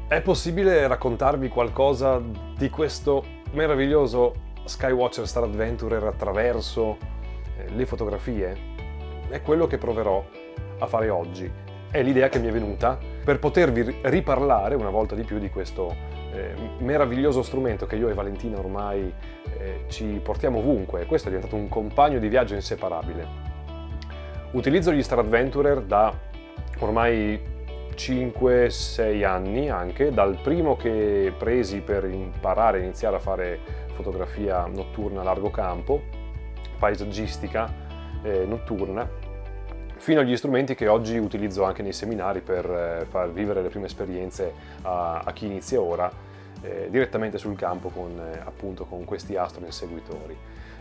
È possibile raccontarvi qualcosa di questo meraviglioso Skywatcher Star Adventurer attraverso le fotografie? È quello che proverò a fare oggi. È l'idea che mi è venuta per potervi riparlare una volta di più di questo meraviglioso strumento che io e Valentina ormai ci portiamo ovunque. Questo è diventato un compagno di viaggio inseparabile. Utilizzo gli Star Adventurer da ormai 5-6 anni, anche dal primo che presi per imparare a iniziare a fare fotografia notturna a largo campo, paesaggistica notturna, fino agli strumenti che oggi utilizzo anche nei seminari per far vivere le prime esperienze a chi inizia ora direttamente sul campo appunto con questi astro inseguitori.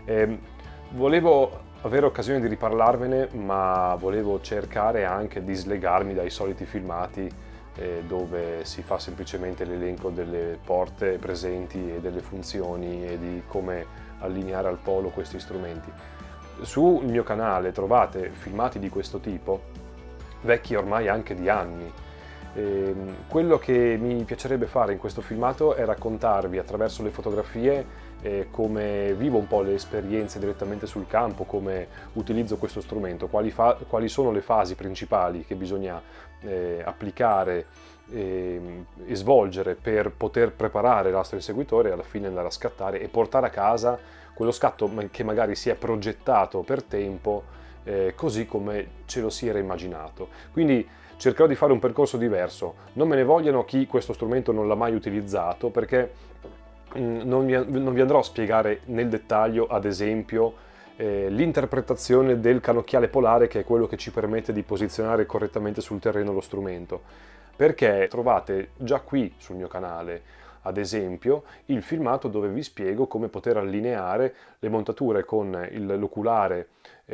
Volevo avere occasione di riparlarvene, ma volevo cercare anche di slegarmi dai soliti filmati dove si fa semplicemente l'elenco delle porte presenti e delle funzioni e di come allineare al polo questi strumenti. Sul mio canale trovate filmati di questo tipo, vecchi ormai anche di anni. Quello che mi piacerebbe fare in questo filmato è raccontarvi attraverso le fotografie come vivo un po' le esperienze direttamente sul campo, come utilizzo questo strumento, quali sono le fasi principali che bisogna applicare e svolgere per poter preparare l'astro inseguitore e alla fine andare a scattare e portare a casa quello scatto che magari si è progettato per tempo così come ce lo si era immaginato. Quindi cercherò di fare un percorso diverso. Non me ne vogliano chi questo strumento non l'ha mai utilizzato, perché non vi andrò a spiegare nel dettaglio, ad esempio, l'interpretazione del cannocchiale polare, che è quello che ci permette di posizionare correttamente sul terreno lo strumento, perché trovate già qui sul mio canale, ad esempio, il filmato dove vi spiego come poter allineare le montature con l'oculare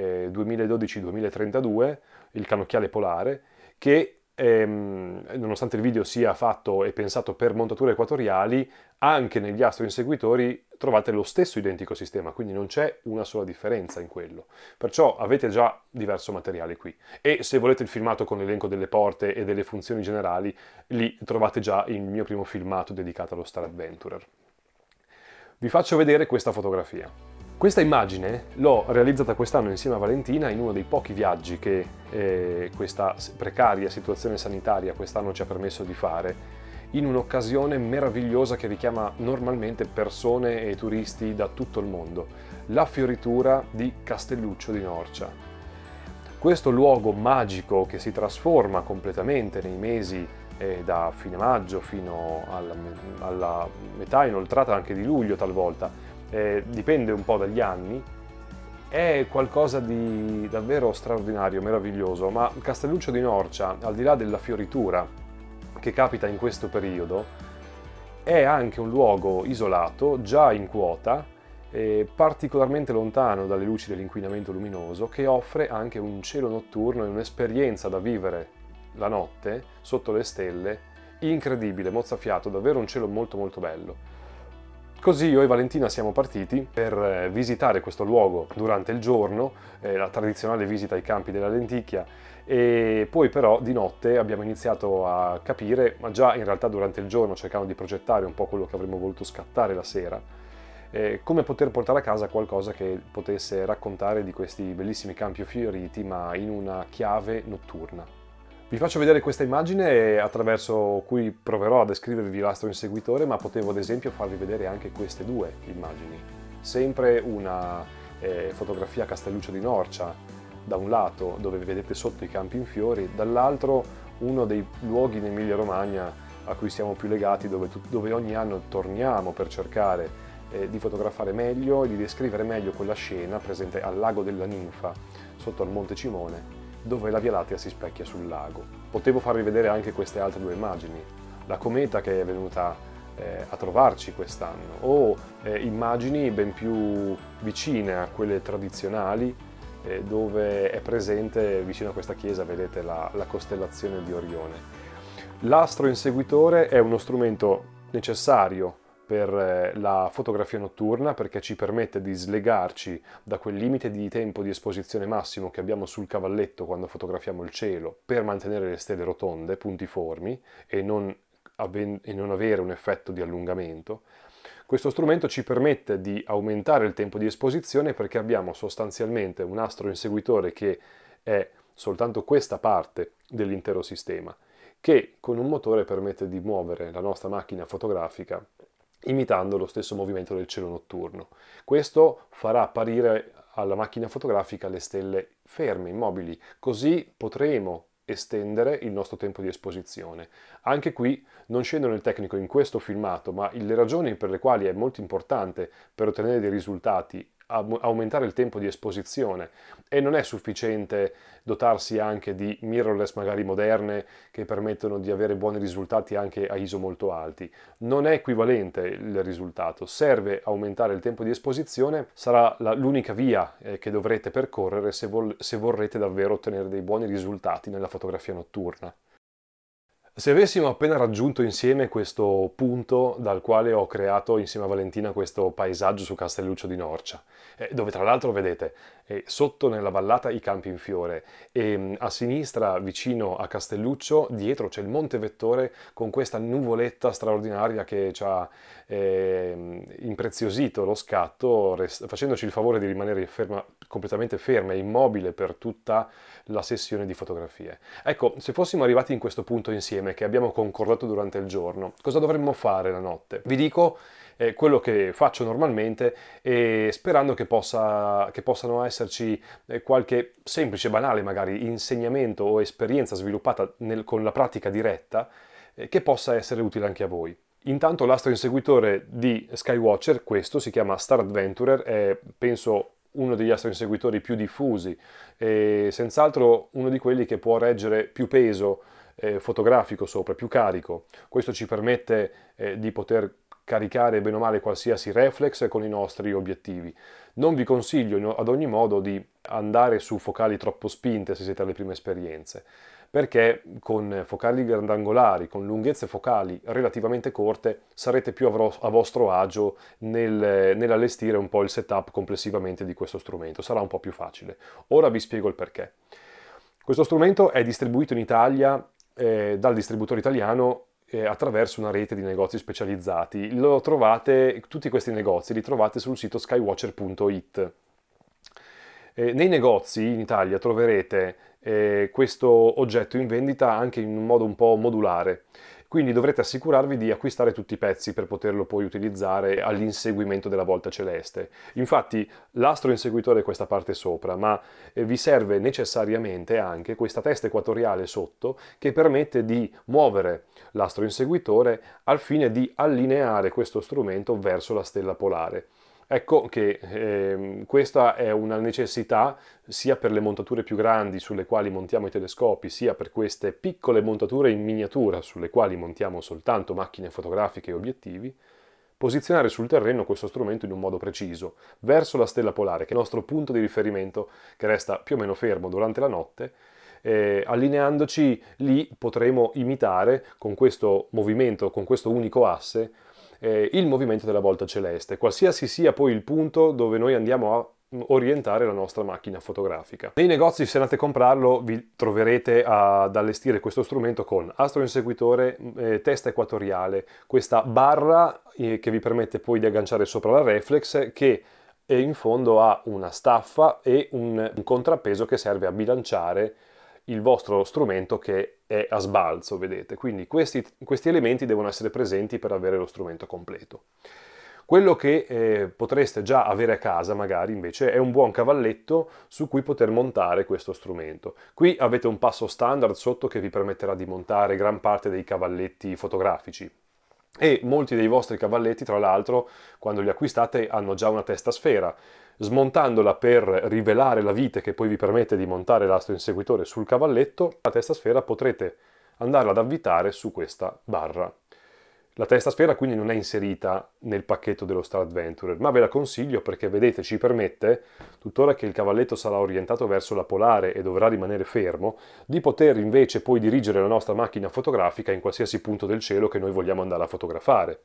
2012-2032, il cannocchiale polare, che nonostante il video sia fatto e pensato per montature equatoriali, anche negli astro inseguitori trovate lo stesso identico sistema, quindi non c'è una sola differenza in quello. Perciò avete già diverso materiale qui. E se volete il filmato con l'elenco delle porte e delle funzioni generali, lì trovate già il mio primo filmato dedicato allo Star Adventurer. Vi faccio vedere questa fotografia. Questa immagine l'ho realizzata quest'anno insieme a Valentina in uno dei pochi viaggi che questa precaria situazione sanitaria quest'anno ci ha permesso di fare, in un'occasione meravigliosa che richiama normalmente persone e turisti da tutto il mondo, la fioritura di Castelluccio di Norcia. Questo luogo magico che si trasforma completamente nei mesi da fine maggio fino alla metà inoltrata anche di luglio talvolta, dipende un po' dagli anni, è qualcosa di davvero straordinario, meraviglioso, ma Castelluccio di Norcia, al di là della fioritura che capita in questo periodo, è anche un luogo isolato, già in quota, particolarmente lontano dalle luci dell'inquinamento luminoso, che offre anche un cielo notturno e un'esperienza da vivere la notte, sotto le stelle, incredibile, mozzafiato, davvero un cielo molto molto bello. Così io e Valentina siamo partiti per visitare questo luogo durante il giorno, la tradizionale visita ai campi della lenticchia, e poi però di notte abbiamo iniziato a capire, ma già in realtà durante il giorno cercando di progettare un po' quello che avremmo voluto scattare la sera, come poter portare a casa qualcosa che potesse raccontare di questi bellissimi campi fioriti, ma in una chiave notturna. Vi faccio vedere questa immagine attraverso cui proverò a descrivervi l'astro inseguitore, ma potevo ad esempio farvi vedere anche queste due immagini. Sempre una fotografia a Castelluccio di Norcia, da un lato dove vedete sotto i campi in fiori, dall'altro uno dei luoghi in Emilia-Romagna a cui siamo più legati, dove ogni anno torniamo per cercare di fotografare meglio e di descrivere meglio quella scena presente al lago della Ninfa, sotto al Monte Cimone, dove la Via Lattea si specchia sul lago. Potevo farvi vedere anche queste altre due immagini, la cometa che è venuta a trovarci quest'anno, o immagini ben più vicine a quelle tradizionali, dove è presente vicino a questa chiesa, vedete la costellazione di Orione. L'astro inseguitore è uno strumento necessario per la fotografia notturna, perché ci permette di slegarci da quel limite di tempo di esposizione massimo che abbiamo sul cavalletto quando fotografiamo il cielo, per mantenere le stelle rotonde, puntiformi, e non e non avere un effetto di allungamento. Questo strumento ci permette di aumentare il tempo di esposizione perché abbiamo sostanzialmente un astro inseguitore che è soltanto questa parte dell'intero sistema, che con un motore permette di muovere la nostra macchina fotografica imitando lo stesso movimento del cielo notturno. Questo farà apparire alla macchina fotografica le stelle ferme, immobili, così potremo estendere il nostro tempo di esposizione. Anche qui non scendo nel tecnico in questo filmato, ma le ragioni per le quali è molto importante per ottenere dei risultati aumentare il tempo di esposizione, e non è sufficiente dotarsi anche di mirrorless magari moderne che permettono di avere buoni risultati anche a ISO molto alti. Non è equivalente il risultato, serve aumentare il tempo di esposizione, sarà l'unica via che dovrete percorrere se vorrete davvero ottenere dei buoni risultati nella fotografia notturna. Se avessimo appena raggiunto insieme questo punto dal quale ho creato insieme a Valentina questo paesaggio su Castelluccio di Norcia, dove tra l'altro vedete sotto nella vallata i campi in fiore e a sinistra vicino a Castelluccio dietro c'è il Monte Vettore con questa nuvoletta straordinaria che ci ha impreziosito lo scatto facendoci il favore di rimanere completamente ferma e immobile per tutta la sessione di fotografie. Ecco, se fossimo arrivati in questo punto insieme che abbiamo concordato durante il giorno, cosa dovremmo fare la notte? Vi dico quello che faccio normalmente e sperando che possano esserci qualche semplice, banale magari insegnamento o esperienza sviluppata con la pratica diretta che possa essere utile anche a voi. Intanto l'astro inseguitore di Skywatcher, questo si chiama Star Adventurer, è penso uno degli astro inseguitori più diffusi e senz'altro uno di quelli che può reggere più peso fotografico sopra, più carico. Questo ci permette di poter caricare bene o male qualsiasi reflex con i nostri obiettivi. Non vi consiglio ad ogni modo di andare su focali troppo spinte se siete alle prime esperienze, perché con focali grandangolari, con lunghezze focali relativamente corte, sarete più a vostro agio nell'allestire un po' il setup complessivamente di questo strumento, sarà un po' più facile. Ora vi spiego il perché. Questo strumento è distribuito in Italia dal distributore italiano attraverso una rete di negozi specializzati. Tutti questi negozi li trovate sul sito skywatcher.it. Nei negozi in Italia troverete questo oggetto in vendita anche in un modo un po' modulare, quindi dovrete assicurarvi di acquistare tutti i pezzi per poterlo poi utilizzare all'inseguimento della volta celeste. Infatti l'astro inseguitore è questa parte sopra, ma vi serve necessariamente anche questa testa equatoriale sotto che permette di muovere l'astro inseguitore al fine di allineare questo strumento verso la stella polare. Ecco che questa è una necessità sia per le montature più grandi sulle quali montiamo i telescopi, sia per queste piccole montature in miniatura sulle quali montiamo soltanto macchine fotografiche e obiettivi, posizionare sul terreno questo strumento in un modo preciso, verso la stella polare, che è il nostro punto di riferimento che resta più o meno fermo durante la notte. Allineandoci lì potremo imitare con questo movimento, con questo unico asse, il movimento della volta celeste, qualsiasi sia poi il punto dove noi andiamo a orientare la nostra macchina fotografica. Nei negozi, se andate a comprarlo, vi troverete ad allestire questo strumento con astro inseguitore, testa equatoriale, questa barra che vi permette poi di agganciare sopra la reflex, che in fondo ha una staffa e un contrappeso che serve a bilanciare il vostro strumento che è a sbalzo, vedete. Quindi questi elementi devono essere presenti per avere lo strumento completo. Quello che potreste già avere a casa magari invece è un buon cavalletto su cui poter montare questo strumento. Qui avete un passo standard sotto che vi permetterà di montare gran parte dei cavalletti fotografici. E molti dei vostri cavalletti, tra l'altro, quando li acquistate hanno già una testa sfera. Smontandola per rivelare la vite che poi vi permette di montare l'astro inseguitore sul cavalletto, la testa sfera potrete andarla ad avvitare su questa barra. La testa sfera quindi non è inserita nel pacchetto dello Star Adventurer, ma ve la consiglio perché, vedete, ci permette, tuttora che il cavalletto sarà orientato verso la polare e dovrà rimanere fermo, di poter invece poi dirigere la nostra macchina fotografica in qualsiasi punto del cielo che noi vogliamo andare a fotografare.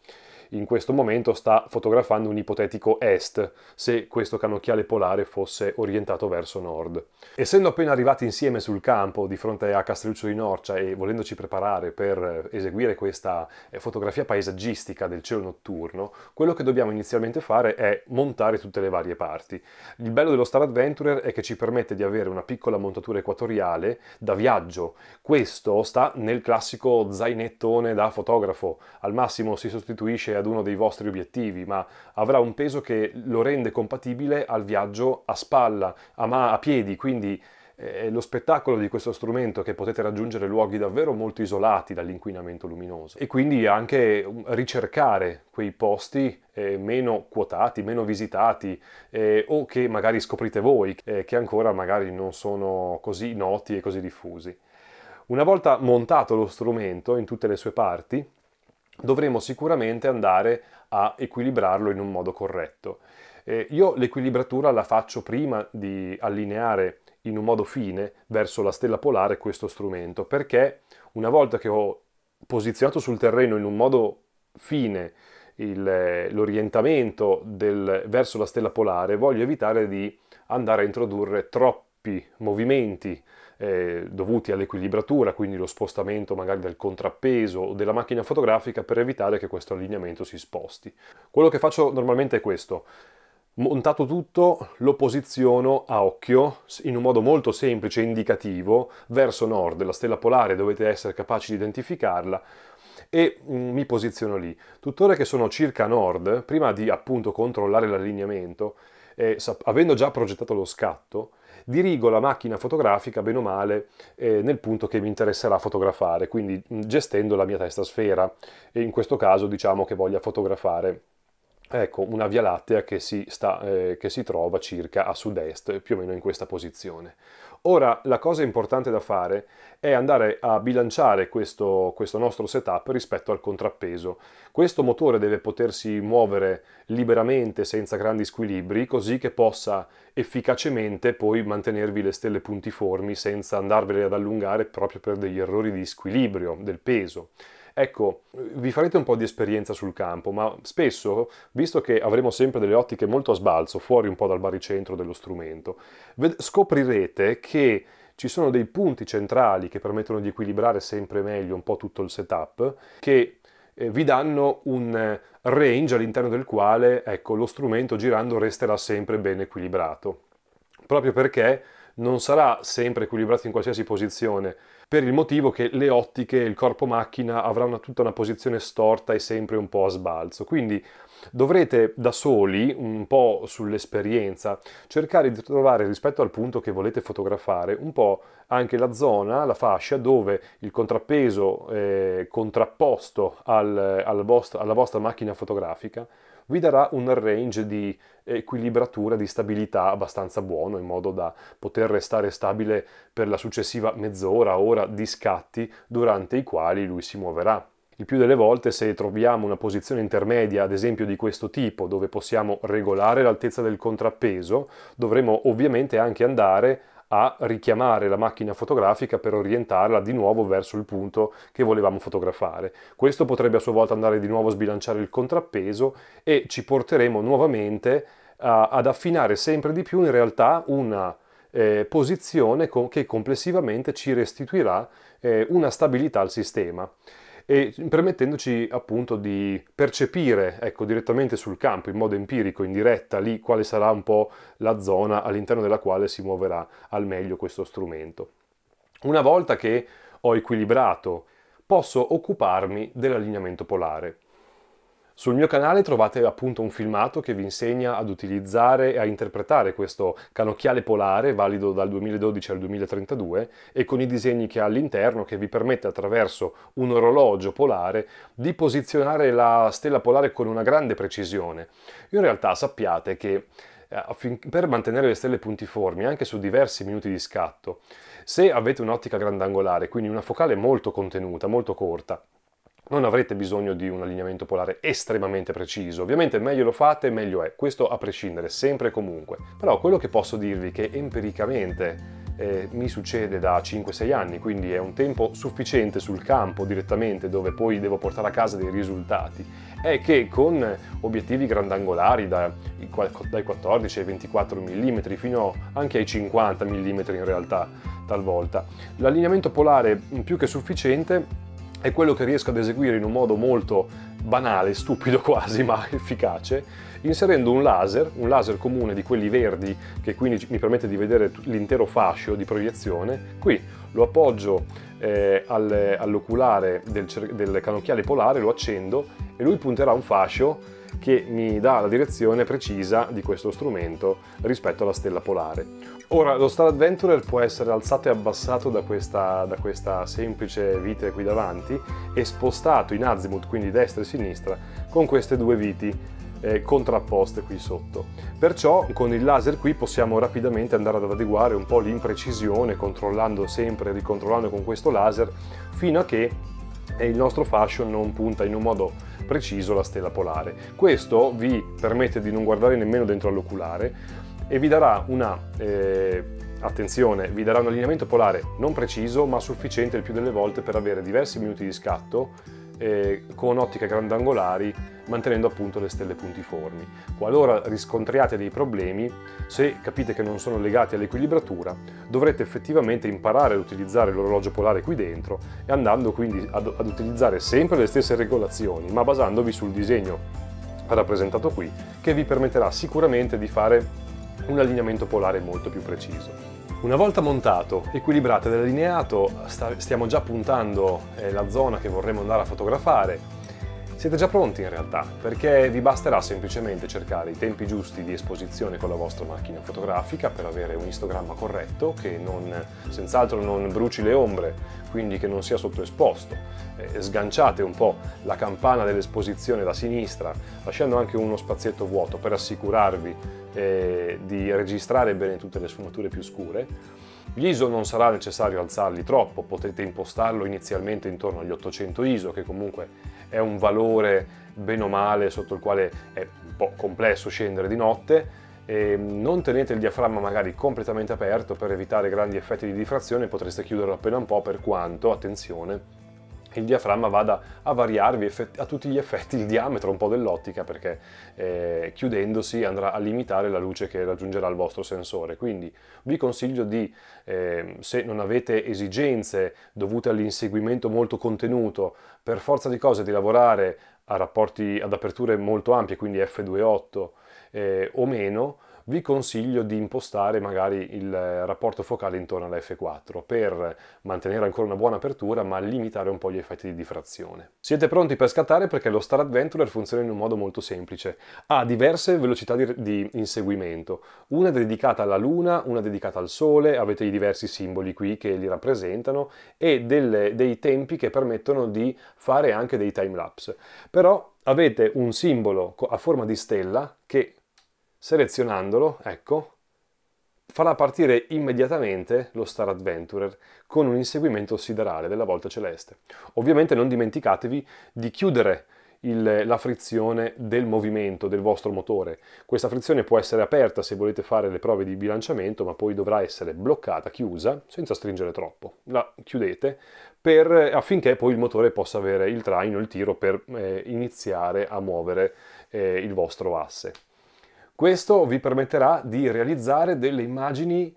in questo momento sta fotografando un ipotetico est, se questo cannocchiale polare fosse orientato verso nord. Essendo appena arrivati insieme sul campo di fronte a Castelluccio di Norcia e volendoci preparare per eseguire questa fotografia paesaggistica del cielo notturno, quello che dobbiamo inizialmente fare è montare tutte le varie parti. Il bello dello Star Adventurer è che ci permette di avere una piccola montatura equatoriale da viaggio. Questo sta nel classico zainettone da fotografo, al massimo si sostituisce ad uno dei vostri obiettivi, ma avrà un peso che lo rende compatibile al viaggio a spalla, a piedi, quindi lo spettacolo di questo strumento che potete raggiungere luoghi davvero molto isolati dall'inquinamento luminoso e quindi anche ricercare quei posti meno quotati, meno visitati o che magari scoprite voi, che ancora magari non sono così noti e così diffusi. Una volta montato lo strumento in tutte le sue parti, dovremo sicuramente andare a equilibrarlo in un modo corretto. Io l'equilibratura la faccio prima di allineare in un modo fine verso la stella polare questo strumento, perché una volta che ho posizionato sul terreno in un modo fine l'orientamento verso la stella polare, voglio evitare di andare a introdurre troppi movimenti dovuti all'equilibratura, quindi lo spostamento magari del contrappeso o della macchina fotografica, per evitare che questo allineamento si sposti. Quello che faccio normalmente è questo. Montato tutto, lo posiziono a occhio in un modo molto semplice e indicativo verso nord. La stella polare dovete essere capaci di identificarla e mi posiziono lì. Tuttora che sono circa a nord, prima di appunto controllare l'allineamento, avendo già progettato lo scatto, dirigo la macchina fotografica bene o male nel punto che mi interesserà fotografare, quindi gestendo la mia testa sfera, e in questo caso diciamo che voglia fotografare, ecco, una Via Lattea che si trova circa a sud-est, più o meno in questa posizione. Ora, la cosa importante da fare è andare a bilanciare questo nostro setup rispetto al contrappeso. Questo motore deve potersi muovere liberamente senza grandi squilibri, così che possa efficacemente poi mantenervi le stelle puntiformi senza andarvele ad allungare proprio per degli errori di squilibrio del peso. Ecco, vi farete un po' di esperienza sul campo, ma spesso, visto che avremo sempre delle ottiche molto a sbalzo, fuori un po' dal baricentro dello strumento, scoprirete che ci sono dei punti centrali che permettono di equilibrare sempre meglio un po' tutto il setup, che vi danno un range all'interno del quale, ecco, lo strumento girando resterà sempre ben equilibrato. Proprio perché non sarà sempre equilibrato in qualsiasi posizione, per il motivo che le ottiche, il corpo macchina avrà tutta una posizione storta e sempre un po' a sbalzo. Quindi dovrete da soli, un po' sull'esperienza, cercare di trovare rispetto al punto che volete fotografare un po' anche la zona, la fascia dove il contrappeso contrapposto alla vostra macchina fotografica vi darà un range di equilibratura, di stabilità abbastanza buono, in modo da poter restare stabile per la successiva mezz'ora, ora di scatti durante i quali lui si muoverà. Il più delle volte, se troviamo una posizione intermedia, ad esempio di questo tipo, dove possiamo regolare l'altezza del contrappeso, dovremo ovviamente anche andare a richiamare la macchina fotografica per orientarla di nuovo verso il punto che volevamo fotografare. Questo potrebbe a sua volta andare di nuovo a sbilanciare il contrappeso e ci porteremo nuovamente ad affinare sempre di più in realtà una posizione che complessivamente ci restituirà una stabilità al sistema, e permettendoci appunto di percepire, ecco, direttamente sul campo, in modo empirico, in diretta, lì quale sarà un po' la zona all'interno della quale si muoverà al meglio questo strumento. Una volta che ho equilibrato, posso occuparmi dell'allineamento polare. Sul mio canale trovate appunto un filmato che vi insegna ad utilizzare e a interpretare questo cannocchiale polare valido dal 2012 al 2032 e con i disegni che ha all'interno, che vi permette attraverso un orologio polare di posizionare la stella polare con una grande precisione. In realtà sappiate che per mantenere le stelle puntiformi anche su diversi minuti di scatto, se avete un'ottica grandangolare, quindi una focale molto contenuta, molto corta, non avrete bisogno di un allineamento polare estremamente preciso. Ovviamente meglio lo fate, meglio è. Questo a prescindere, sempre e comunque. Però quello che posso dirvi è che empiricamente mi succede da 5-6 anni, quindi è un tempo sufficiente sul campo direttamente, dove poi devo portare a casa dei risultati, è che con obiettivi grandangolari dai 14 ai 24 mm fino anche ai 50 mm in realtà talvolta, l'allineamento polare più che sufficiente è quello che riesco ad eseguire in un modo molto banale, stupido quasi, ma efficace, inserendo un laser comune di quelli verdi, che quindi mi permette di vedere l'intero fascio di proiezione. Qui lo appoggio all'oculare del cannocchiale polare, lo accendo e lui punterà un fascio che mi dà la direzione precisa di questo strumento rispetto alla stella polare. Ora, lo Star Adventurer può essere alzato e abbassato da questa semplice vite qui davanti e spostato in azimuth, quindi destra e sinistra, con queste due viti contrapposte qui sotto. Perciò con il laser qui possiamo rapidamente andare ad adeguare un po' l'imprecisione, controllando sempre e ricontrollando con questo laser, fino a che il nostro fascio non punta in un modo preciso la stella polare. Questo vi permette di non guardare nemmeno dentro all'oculare e vi darà attenzione, vi darà un allineamento polare non preciso ma sufficiente il più delle volte per avere diversi minuti di scatto con ottiche grandangolari, mantenendo appunto le stelle puntiformi. Qualora riscontriate dei problemi, se capite che non sono legati all'equilibratura, dovrete effettivamente imparare ad utilizzare l'orologio polare qui dentro e andando quindi ad utilizzare sempre le stesse regolazioni, ma basandovi sul disegno rappresentato qui, che vi permetterà sicuramente di fare un allineamento polare molto più preciso. Una volta montato, equilibrato ed allineato, stiamo già puntando la zona che vorremmo andare a fotografare. Siete già pronti in realtà, perché vi basterà semplicemente cercare i tempi giusti di esposizione con la vostra macchina fotografica per avere un istogramma corretto, che senz'altro non bruci le ombre, quindi che non sia sottoesposto. Sganciate un po' la campana dell'esposizione da sinistra, lasciando anche uno spazietto vuoto per assicurarvi di registrare bene tutte le sfumature più scure. Gli ISO non sarà necessario alzarli troppo, potete impostarlo inizialmente intorno agli 800 ISO, che comunque è un valore bene o male sotto il quale è un po' complesso scendere di notte. Non tenete il diaframma magari completamente aperto per evitare grandi effetti di diffrazione, potreste chiuderlo appena un po', per quanto, attenzione, il diaframma vada a variarvi a tutti gli effetti il diametro un po' dell'ottica, perché chiudendosi andrà a limitare la luce che raggiungerà il vostro sensore. Quindi vi consiglio di, se non avete esigenze dovute all'inseguimento molto contenuto, per forza di cose di lavorare ad aperture molto ampie, quindi f2.8 o meno, vi consiglio di impostare magari il rapporto focale intorno alla f4 per mantenere ancora una buona apertura ma limitare un po' gli effetti di diffrazione. Siete pronti per scattare, perché lo Star Adventurer funziona in un modo molto semplice. Ha diverse velocità di inseguimento, una dedicata alla Luna, una dedicata al Sole, avete i diversi simboli qui che li rappresentano e dei tempi che permettono di fare anche dei timelapse. Però avete un simbolo a forma di stella che, selezionandolo, ecco, farà partire immediatamente lo Star Adventurer con un inseguimento siderale della volta celeste. Ovviamente non dimenticatevi di chiudere la frizione del movimento del vostro motore. Questa frizione può essere aperta se volete fare le prove di bilanciamento, ma poi dovrà essere bloccata, chiusa, senza stringere troppo. La chiudete affinché poi il motore possa avere il traino, il tiro per iniziare a muovere il vostro asse. Questo vi permetterà di realizzare delle immagini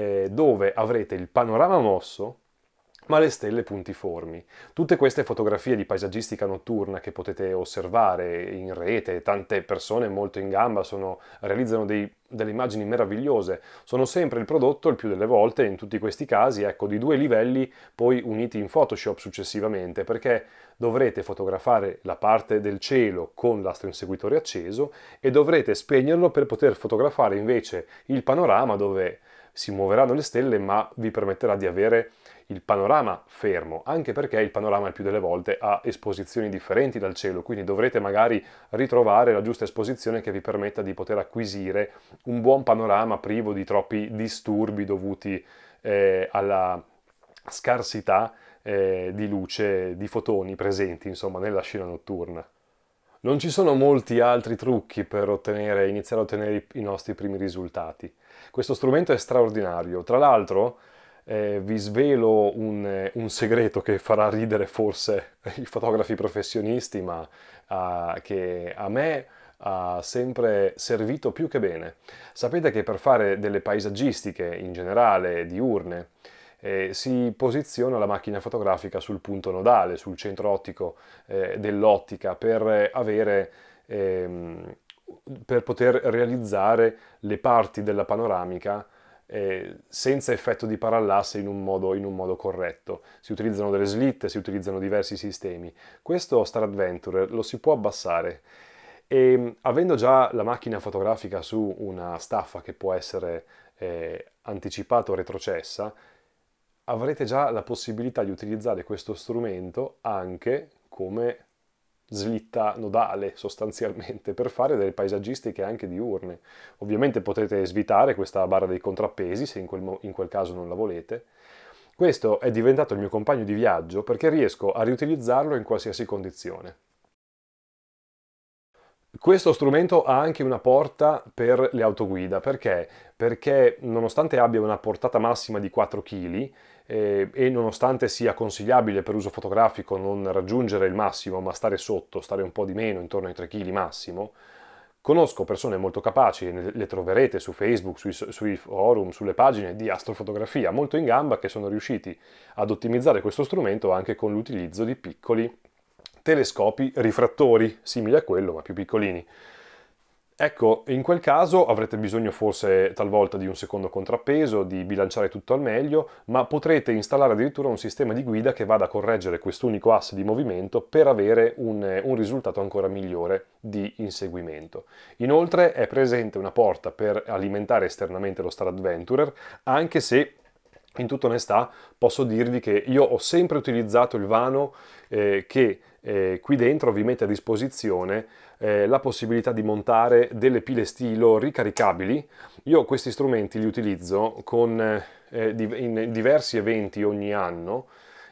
dove avrete il panorama mosso, ma le stelle puntiformi. Tutte queste fotografie di paesaggistica notturna che potete osservare in rete, tante persone molto in gamba realizzano delle immagini meravigliose, sono sempre il prodotto, il più delle volte, in tutti questi casi, ecco, di due livelli poi uniti in Photoshop successivamente, perché dovrete fotografare la parte del cielo con l'astro inseguitore acceso e dovrete spegnerlo per poter fotografare invece il panorama dove si muoveranno le stelle, ma vi permetterà di avere il panorama fermo, anche perché il panorama il più delle volte ha esposizioni differenti dal cielo, quindi dovrete magari ritrovare la giusta esposizione che vi permetta di poter acquisire un buon panorama privo di troppi disturbi dovuti alla scarsità di luce, di fotoni presenti, insomma, nella scena notturna. Non ci sono molti altri trucchi per iniziare a ottenere i nostri primi risultati. Questo strumento è straordinario. Tra l'altro, vi svelo un segreto che farà ridere forse i fotografi professionisti, ma che a me ha sempre servito più che bene. Sapete che per fare delle paesaggistiche in generale diurne si posiziona la macchina fotografica sul punto nodale, sul centro ottico dell'ottica ehm, per poter realizzare le parti della panoramica senza effetto di parallasse in un modo corretto. Si utilizzano delle slitte, si utilizzano diversi sistemi. Questo Star Adventurer lo si può abbassare e avendo già la macchina fotografica su una staffa che può essere anticipata o retrocessa, avrete già la possibilità di utilizzare questo strumento anche come slitta nodale sostanzialmente per fare delle paesaggistiche anche diurne. Ovviamente potete svitare questa barra dei contrappesi se in quel caso non la volete. Questo è diventato il mio compagno di viaggio perché riesco a riutilizzarlo in qualsiasi condizione. Questo strumento ha anche una porta per le autoguida, perché? Perché nonostante abbia una portata massima di 4 kg e nonostante sia consigliabile per uso fotografico non raggiungere il massimo ma stare sotto, stare un po' di meno, intorno ai 3 kg massimo, conosco persone molto capaci, le troverete su Facebook, sui forum, sulle pagine di astrofotografia, molto in gamba, che sono riusciti ad ottimizzare questo strumento anche con l'utilizzo di piccoli telescopi rifrattori, simili a quello ma più piccolini. Ecco, in quel caso avrete bisogno forse talvolta di un secondo contrappeso, di bilanciare tutto al meglio, ma potrete installare addirittura un sistema di guida che vada a correggere quest'unico asse di movimento per avere un risultato ancora migliore di inseguimento. Inoltre è presente una porta per alimentare esternamente lo Star Adventurer, anche se in tutta onestà posso dirvi che io ho sempre utilizzato il vano che qui dentro vi mette a disposizione la possibilità di montare delle pile stilo ricaricabili. Io questi strumenti li utilizzo in diversi eventi ogni anno.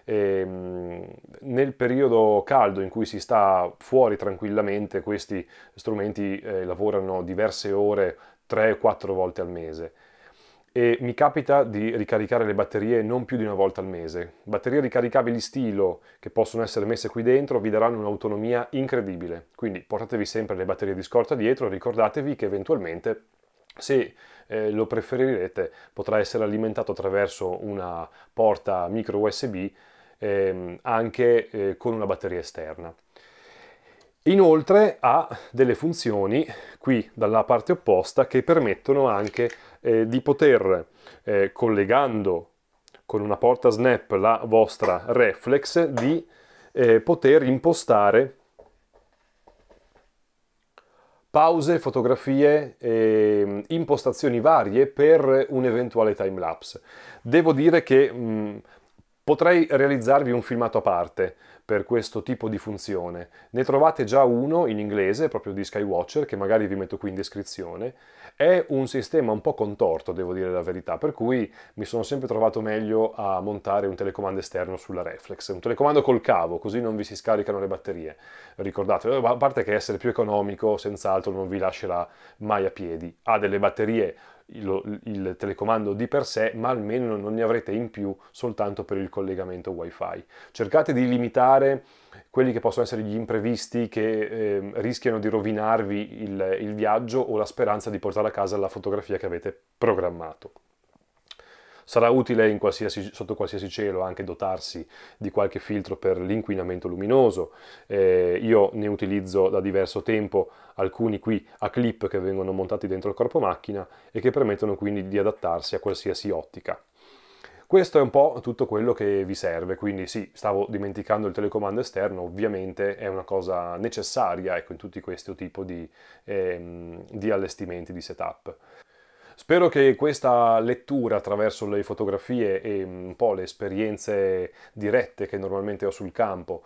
Nel periodo caldo in cui si sta fuori tranquillamente, questi strumenti lavorano diverse ore, 3-4 volte al mese e mi capita di ricaricare le batterie non più di una volta al mese. Batterie ricaricabili stilo che possono essere messe qui dentro vi daranno un'autonomia incredibile, quindi portatevi sempre le batterie di scorta dietro e ricordatevi che eventualmente se lo preferirete potrà essere alimentato attraverso una porta micro USB anche con una batteria esterna. Inoltre ha delle funzioni qui dalla parte opposta che permettono anche di poter, collegando con una porta snap la vostra reflex, di poter impostare pause, fotografie, impostazioni varie per un eventuale timelapse. Devo dire che potrei realizzarvi un filmato a parte per questo tipo di funzione. Ne trovate già uno in inglese, proprio di Skywatcher, che magari vi metto qui in descrizione. È un sistema un po' contorto, devo dire la verità, per cui mi sono sempre trovato meglio a montare un telecomando esterno sulla reflex. Un telecomando col cavo, così non vi si scaricano le batterie. Ricordate, a parte che essere più economico, senz'altro non vi lascerà mai a piedi. Ha delle batterie il telecomando di per sé, ma almeno non ne avrete in più soltanto per il collegamento wifi. Cercate di limitare quelli che possono essere gli imprevisti che rischiano di rovinarvi il viaggio o la speranza di portare a casa la fotografia che avete programmato. Sarà utile sotto qualsiasi cielo anche dotarsi di qualche filtro per l'inquinamento luminoso. Io ne utilizzo da diverso tempo alcuni qui a clip che vengono montati dentro il corpo macchina e che permettono quindi di adattarsi a qualsiasi ottica. Questo è un po' tutto quello che vi serve, quindi sì, stavo dimenticando il telecomando esterno, ovviamente è una cosa necessaria, ecco, in tutti questo tipo di allestimenti, di setup. Spero che questa lettura attraverso le fotografie e un po' le esperienze dirette che normalmente ho sul campo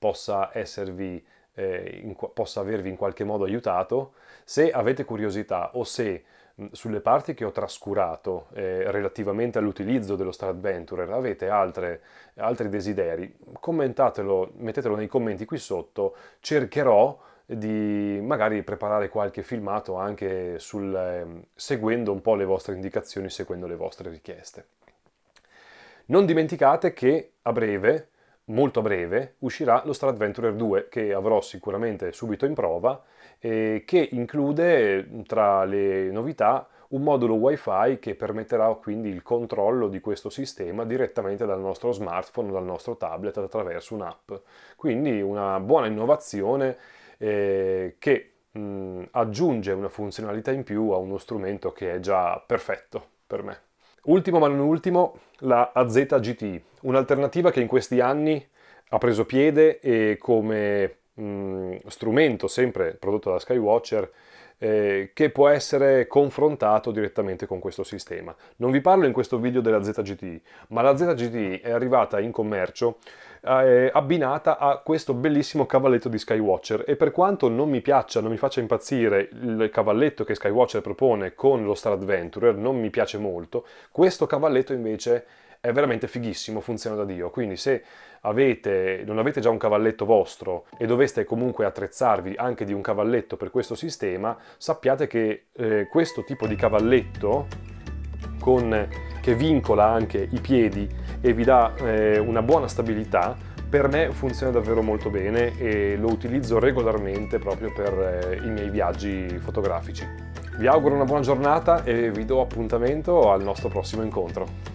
possa avervi in qualche modo aiutato. Se avete curiosità o se sulle parti che ho trascurato relativamente all'utilizzo dello Star Adventurer avete altri desideri, commentatelo, mettetelo nei commenti qui sotto, cercherò di magari preparare qualche filmato anche seguendo un po' le vostre indicazioni, seguendo le vostre richieste. Non dimenticate che a breve, molto a breve, uscirà lo Star Adventurer 2, che avrò sicuramente subito in prova, che include tra le novità un modulo Wi-Fi che permetterà quindi il controllo di questo sistema direttamente dal nostro smartphone o dal nostro tablet attraverso un'app. Quindi una buona innovazione che aggiunge una funzionalità in più a uno strumento che è già perfetto per me. Ultimo ma non ultimo, la AZ GT, un'alternativa che in questi anni ha preso piede e come strumento sempre prodotto da Skywatcher che può essere confrontato direttamente con questo sistema. Non vi parlo in questo video della ZGT, ma la ZGT è arrivata in commercio abbinata a questo bellissimo cavalletto di Skywatcher, e per quanto non mi piaccia, non mi faccia impazzire il cavalletto che Skywatcher propone con lo Star Adventurer, non mi piace molto, questo cavalletto invece è veramente fighissimo, funziona da Dio. Quindi se non avete già un cavalletto vostro e doveste comunque attrezzarvi anche di un cavalletto per questo sistema, sappiate che questo tipo di cavalletto che vincola anche i piedi e vi dà una buona stabilità, per me funziona davvero molto bene e lo utilizzo regolarmente proprio per i miei viaggi fotografici. Vi auguro una buona giornata e vi do appuntamento al nostro prossimo incontro.